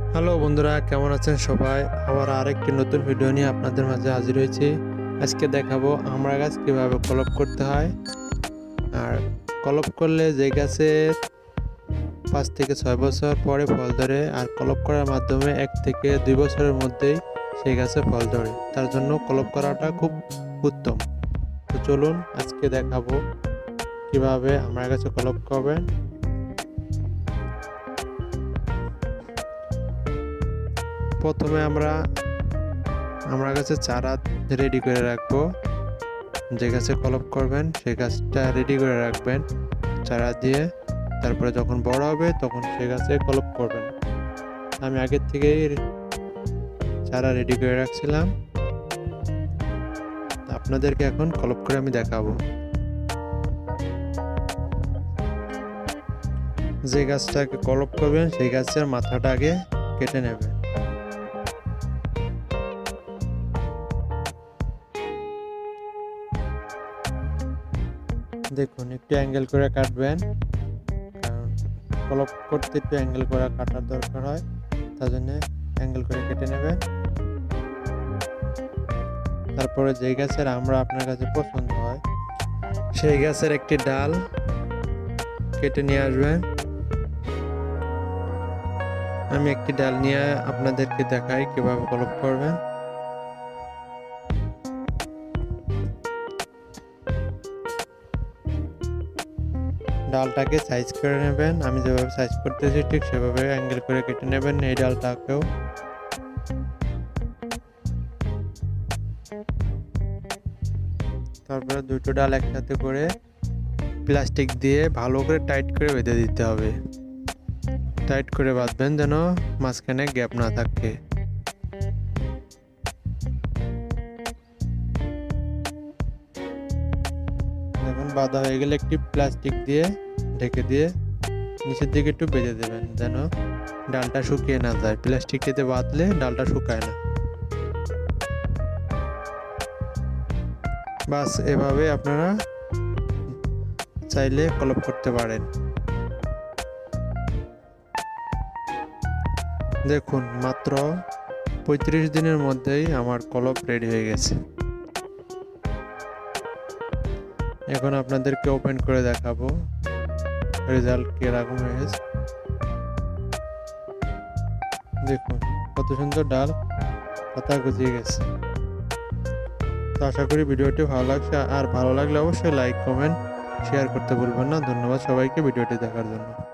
Hello বন্ধুরা, কেমন আছেন সবাই? আবার আরেকটি নতুন ভিডিও নিয়ে আপনাদের মাঝে হাজির হয়েছি। আজকে দেখাবো আমড়া গাছ কিভাবে কলপ করতে হয়। আর কলপ করলে যে গাছে 5 থেকে 6 বছর পরে ফল ধরে, আর কলপ করার মাধ্যমে 1 থেকে 2 বছরের মধ্যেই সেই গাছে ফল ধরে, তার জন্য কলপ করাটা খুব উত্তম। তো চলুন আজকে দেখাবো কিভাবে আমড়া গাছে কলপ করবেন। প্রথমে আমরা গাছের চারা রেডি করে রাখবো। যে গাছে কলপ করবেন সেই গাছটা রেডি করে রাখবেন চারা দিয়ে। তারপরে যখন বড় হবে তখন সেই গাছে কলপ করবেন। আমি আগের থেকেই চারা রেডি করে রাখছিলাম, আপনাদেরকে এখন কলপ করে আমি দেখাবো। যে গাছটাকে কলপ করবেন সেই গাছের মাথাটা আগে কেটে নেবেন। দেখুন, একটু অ্যাঙ্গেল করে কাটবেন, কারণ কলপ করতে একটু অ্যাঙ্গেল করে কাটার দরকার হয়, তার জন্য অ্যাঙ্গেল করে কেটে নেবেন। তারপরে যে গাছের আমড়া আপনার কাছে পছন্দ হয় সেই গাছের একটি ডাল কেটে নিয়ে আসবেন। আমি একটি ডাল নিয়ে আপনাদেরকে দেখাই কিভাবে কলপ করবেন। ডালটাকে সাইজ করে নেবেন, আমি যেভাবে সাইজ করতেছি ঠিক সেভাবে অ্যাঙ্গেল করে কেটে নেবেন এই ডালটাকেও। তারপরে দুটো ডাল একসাথে করে প্লাস্টিক দিয়ে ভালো করে টাইট করে বেঁধে দিতে হবে। টাইট করে বাঁধবেন যেন মাঝখানে গ্যাপ না থাকে। দেখুন, বাঁধা হয়ে গেলে একটি প্লাস্টিক দিয়ে ঢেকে দিয়ে নিচের দিকে একটু বেঁধে দেবেন যেন ডালটা শুকিয়ে না যায়। প্লাস্টিকটিতে বাঁধলে ডালটা শুকায় না। বাস, এভাবে আপনারা চাইলে কলপ করতে পারেন। দেখুন, মাত্র 35 দিনের মধ্যেই আমার কলপ রেডি হয়ে গেছে। এখন আপনাদেরকে ওপেন করে দেখাবো রেজাল্ট কিরকম হয়েছে। দেখুন কত সুন্দর ডাল পাতা গজিয়ে গেছে। তো আশা করি ভিডিওটি ভালো লাগছে, আর ভালো লাগলে অবশ্যই লাইক কমেন্ট শেয়ার করতে ভুলবেন না। ধন্যবাদ সবাইকে ভিডিওটি দেখার জন্য।